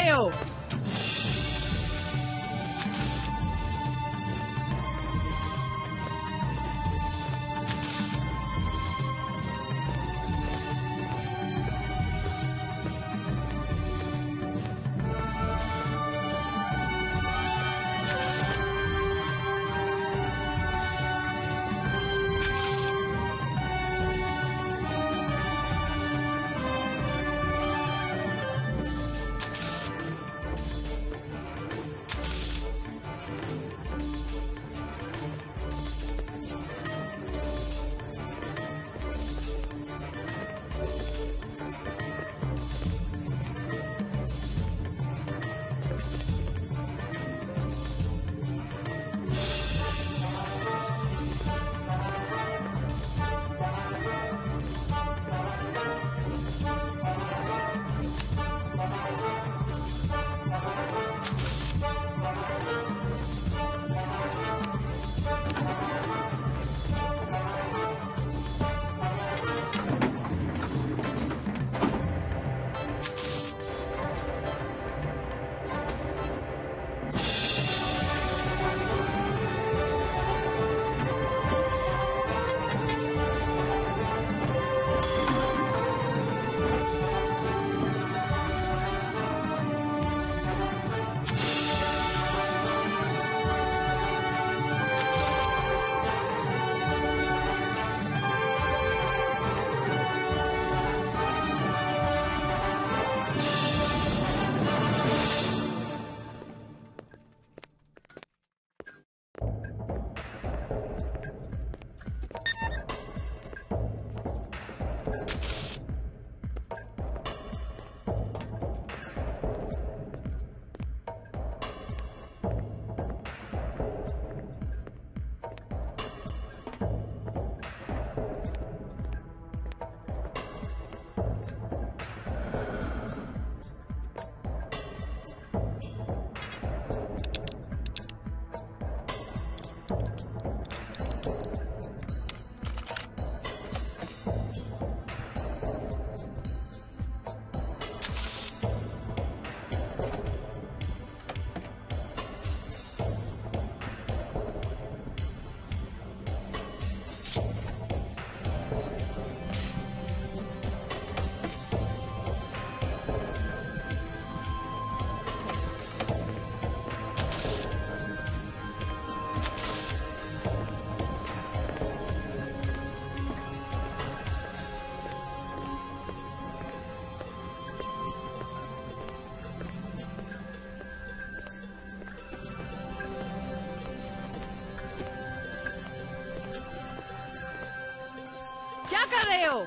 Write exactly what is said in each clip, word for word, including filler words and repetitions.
acarreo! ¡Acarreo!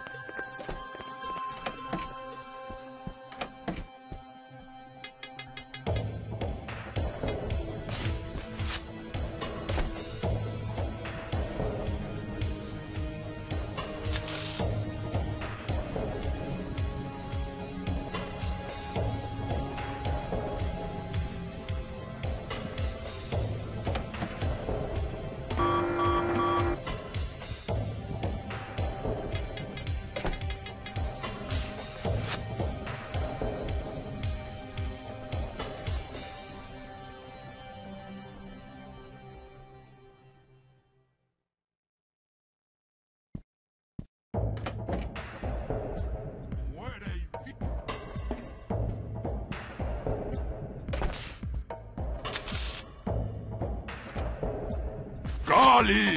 ¡Gali!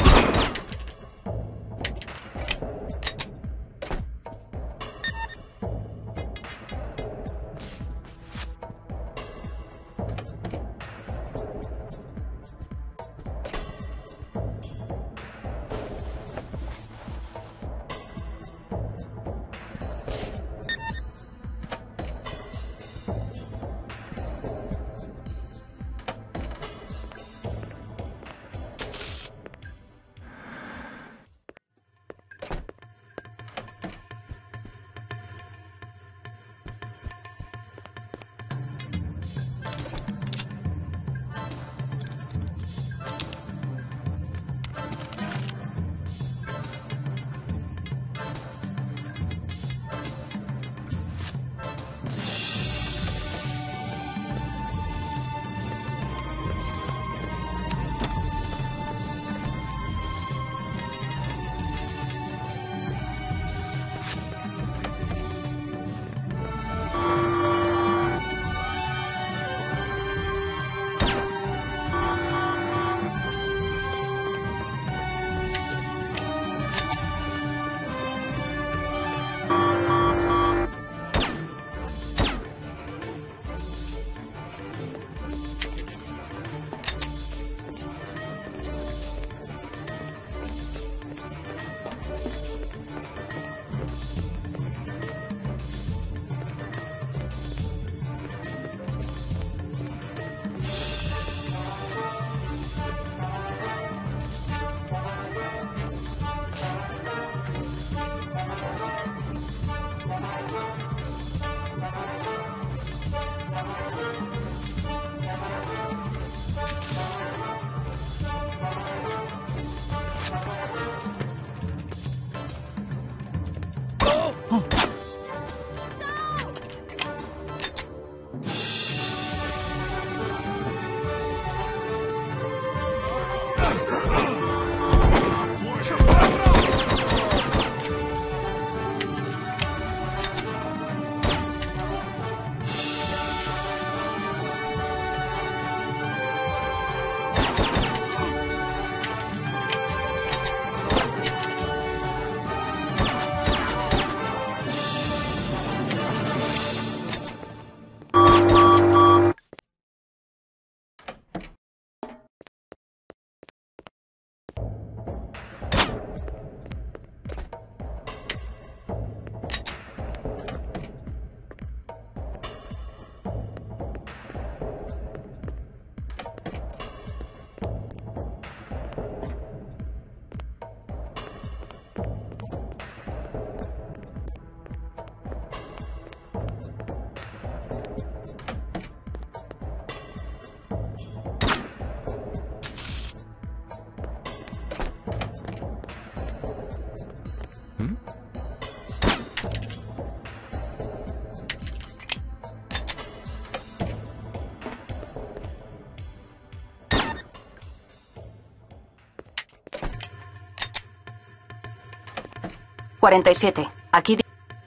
cuarenta y siete. Aquí...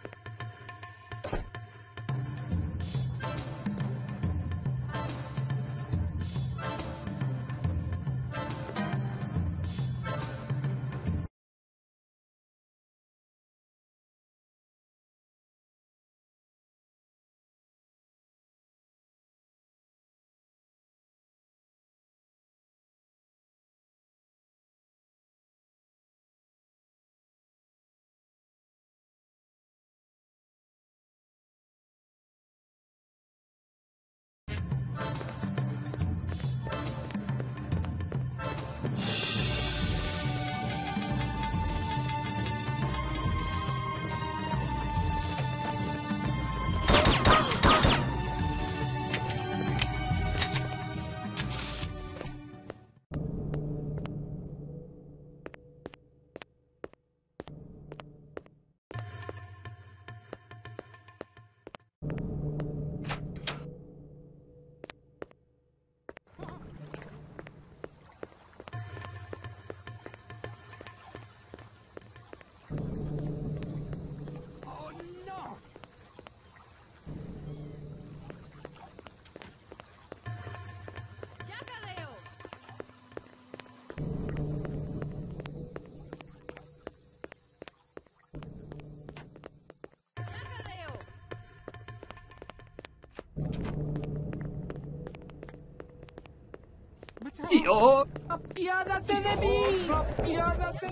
¡Dios! ¡Apiádate de mí! ¡Apiádate!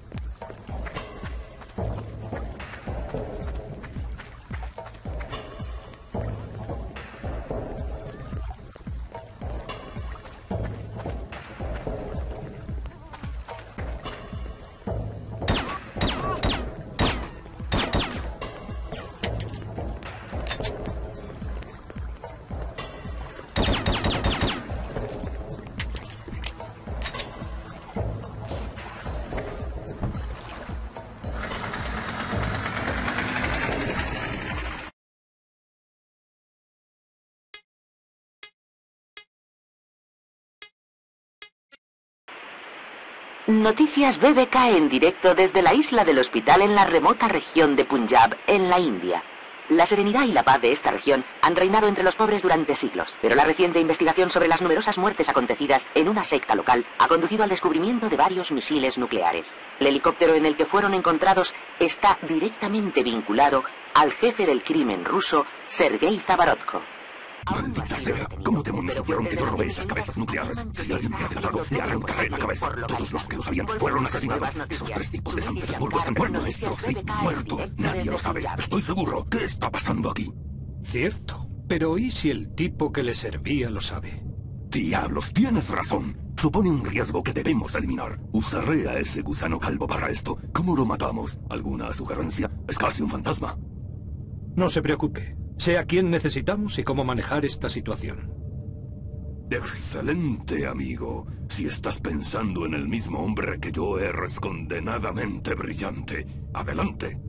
Noticias B B K en directo desde la isla del hospital en la remota región de Punjab, en la India. La serenidad y la paz de esta región han reinado entre los pobres durante siglos, pero la reciente investigación sobre las numerosas muertes acontecidas en una secta local ha conducido al descubrimiento de varios misiles nucleares. El helicóptero en el que fueron encontrados está directamente vinculado al jefe del crimen ruso, Sergei Zabarodko. Maldita sea, ¿cómo demonios supieron que yo robé esas cabezas nucleares? Si alguien me ha delatado, le arrancaré la cabeza. Todos los que lo sabían fueron asesinados. Esos tres tipos de San Petersburgo están muertos. Esto sí, muerto. Nadie lo sabe. Estoy seguro. ¿Qué está pasando aquí? Cierto. Pero ¿y si el tipo que le servía lo sabe? Diablos, tienes razón. Supone un riesgo que debemos eliminar. Usaré a ese gusano calvo para esto. ¿Cómo lo matamos? ¿Alguna sugerencia? Es casi un fantasma. No se preocupe. Sé a quién necesitamos y cómo manejar esta situación. Excelente, amigo. Si estás pensando en el mismo hombre que yo, eres condenadamente brillante. Adelante.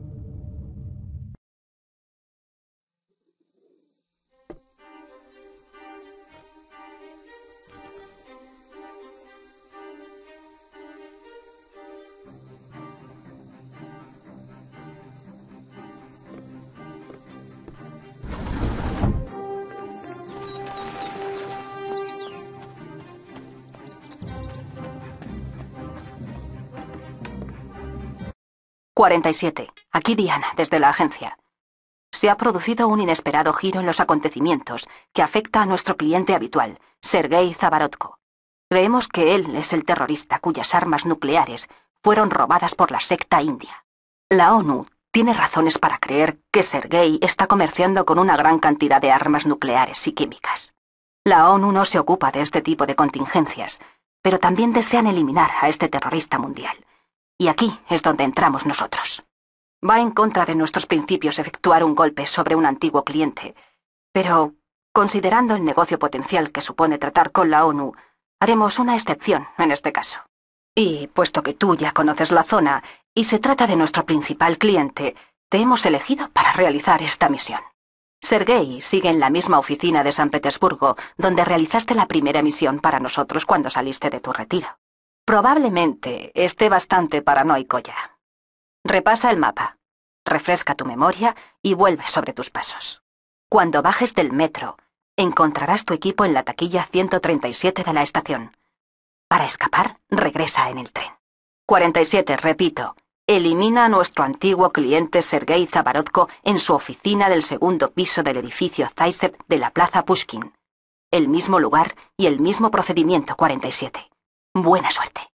cuarenta y siete. Aquí Diana, desde la agencia. Se ha producido un inesperado giro en los acontecimientos que afecta a nuestro cliente habitual, Sergei Zabarodko. Creemos que él es el terrorista cuyas armas nucleares fueron robadas por la secta india. La ONU tiene razones para creer que Sergei está comerciando con una gran cantidad de armas nucleares y químicas. La ONU no se ocupa de este tipo de contingencias, pero también desean eliminar a este terrorista mundial. Y aquí es donde entramos nosotros. Va en contra de nuestros principios efectuar un golpe sobre un antiguo cliente, pero, considerando el negocio potencial que supone tratar con la ONU, haremos una excepción en este caso. Y, puesto que tú ya conoces la zona y se trata de nuestro principal cliente, te hemos elegido para realizar esta misión. Sergei sigue en la misma oficina de San Petersburgo, donde realizaste la primera misión para nosotros cuando saliste de tu retiro. Probablemente esté bastante paranoico ya. Repasa el mapa, refresca tu memoria y vuelve sobre tus pasos. Cuando bajes del metro, encontrarás tu equipo en la taquilla ciento treinta y siete de la estación. Para escapar, regresa en el tren. cuarenta y siete, repito. Elimina a nuestro antiguo cliente Sergei Zabarodko en su oficina del segundo piso del edificio Zaitsev de la Plaza Pushkin. El mismo lugar y el mismo procedimiento, cuarenta y siete. Buena suerte.